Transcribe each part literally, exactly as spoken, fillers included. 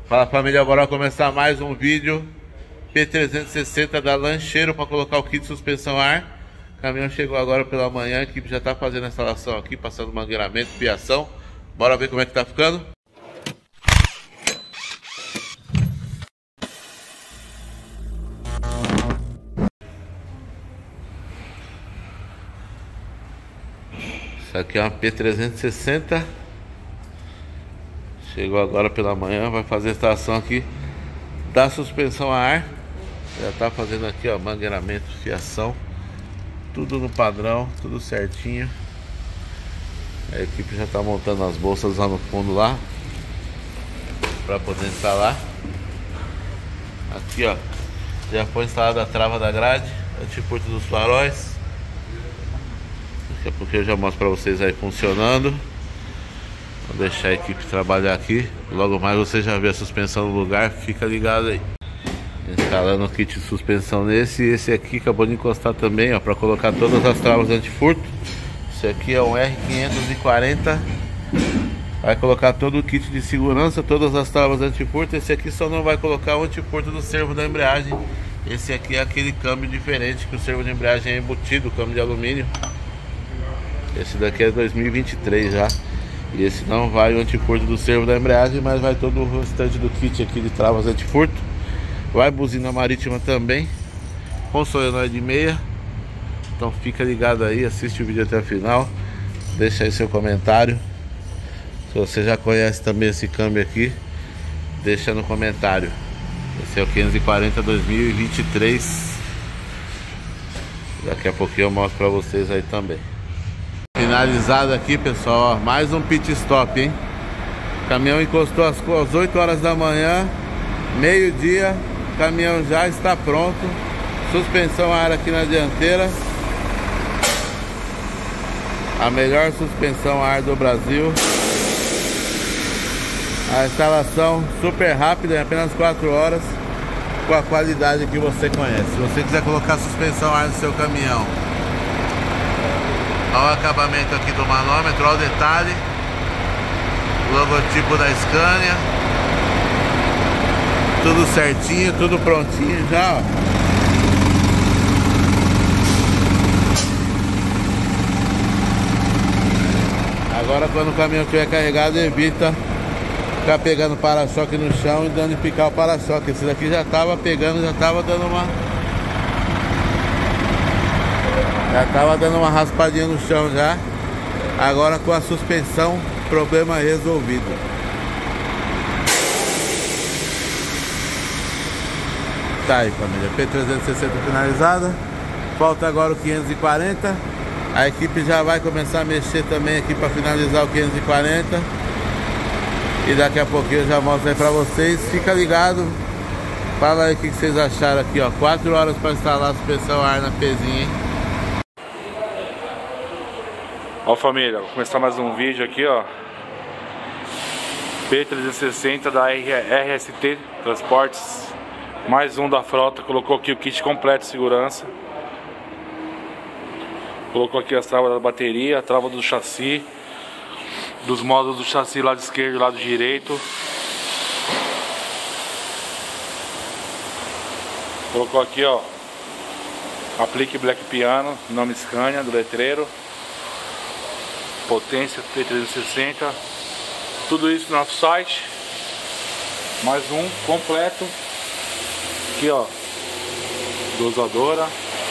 Fala família, bora começar mais um vídeo P trezentos e sessenta da Lancheiro para colocar o kit de suspensão ar. O caminhão chegou agora pela manhã, a equipe já está fazendo a instalação aqui, passando mangueiramento, fiação. Bora ver como é que tá ficando. Isso aqui é uma P trezentos e sessenta. Chegou agora pela manhã, vai fazer a instalação aqui da suspensão a ar. Já tá fazendo aqui, ó, mangueiramento, fiação, tudo no padrão, tudo certinho. A equipe já tá montando as bolsas lá no fundo lá para poder instalar. Aqui, ó, já foi instalada a trava da grade, antipurto dos faróis. Daqui a pouco eu já mostro para vocês aí funcionando. Vou deixar a equipe trabalhar aqui. Logo mais você já vê a suspensão no lugar. Fica ligado aí. Instalando o kit de suspensão nesse. E esse aqui acabou de encostar também, ó, para colocar todas as travas antifurto. Esse aqui é um R quinhentos e quarenta. Vai colocar todo o kit de segurança, todas as travas antifurto. Esse aqui só não vai colocar o antifurto do servo da embreagem. Esse aqui é aquele câmbio diferente, que o servo de embreagem é embutido, câmbio de alumínio. Esse daqui é dois mil e vinte e três já. E esse não vai o antifurto do servo da embreagem, mas vai todo o restante do kit aqui de travas antifurto. Vai buzina marítima também, com solenoide meia. Então fica ligado aí, assiste o vídeo até o final. Deixa aí seu comentário. Se você já conhece também esse câmbio aqui, deixa no comentário. Esse é o quinhentos e quarenta dois mil e vinte e três. Daqui a pouquinho eu mostro pra vocês aí também. Finalizado aqui, pessoal, ó, mais um pit stop, hein? O caminhão encostou às, às oito horas da manhã, meio-dia, o caminhão já está pronto. Suspensão a ar aqui na dianteira. A melhor suspensão a ar do Brasil. A instalação super rápida, em apenas quatro horas, com a qualidade que você conhece. Se você quiser colocar suspensão a ar no seu caminhão, olha o acabamento aqui do manômetro, olha o detalhe, logotipo da Scania, tudo certinho, tudo prontinho já, ó. Agora quando o caminhão estiver carregado, evita ficar pegando para-choque no chão e danificar o para-choque. Esse daqui já estava pegando, já estava dando uma Já tava dando uma raspadinha no chão já. Agora com a suspensão, problema resolvido. Tá aí, família, P trezentos e sessenta finalizada. Falta agora o quinhentos e quarenta. A equipe já vai começar a mexer também aqui para finalizar o quinhentos e quarenta. E daqui a pouquinho eu já mostro aí pra vocês. Fica ligado. Fala aí o que vocês acharam aqui, ó. quatro horas para instalar a suspensão a ar na Pzinha, hein? Ó família, vou começar mais um vídeo aqui, ó. P trezentos e sessenta da R S T Transportes. Mais um da frota, colocou aqui o kit completo de segurança. Colocou aqui as travas da bateria, a trava do chassi, dos módulos do chassi lado esquerdo e lado direito. Colocou aqui, ó, aplique Black Piano, nome Scania, do letreiro. Potência P trezentos e sessenta. Tudo isso no nosso site. Mais um completo. Aqui, ó, dosadora.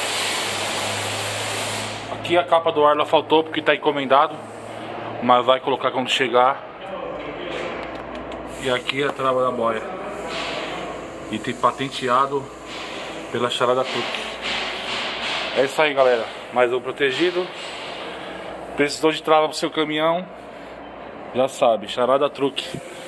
Aqui a capa do ar ela faltou porque está encomendado, mas vai colocar quando chegar. E aqui a trava da boia. E tem patenteado pela Charada Truck. É isso aí, galera. Mais um protegido. Precisou de trava pro seu caminhão? Já sabe, Charada Truck.